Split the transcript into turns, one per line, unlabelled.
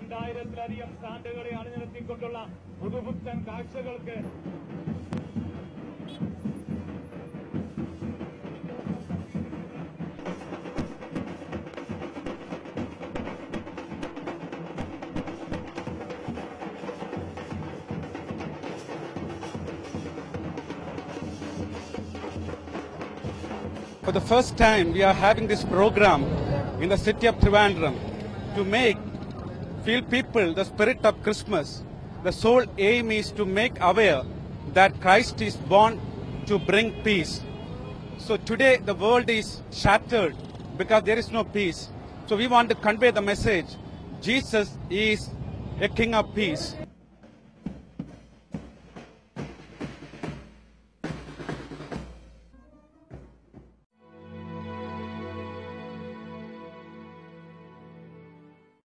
2000-ലധികം സ്റ്റാൻഡുകളെ അണിനിരത്തിക്കൊണ്ടുള്ള പുതുപുത്തൻ കാഴ്ചകൾക്ക്
For the first time, we are having this program in the city of Trivandrum to feel people the spirit of Christmas. The sole aim is to make aware that Christ is born to bring peace. So today the world is shattered because there is no peace. So we want to convey the message, Jesus is a King of peace.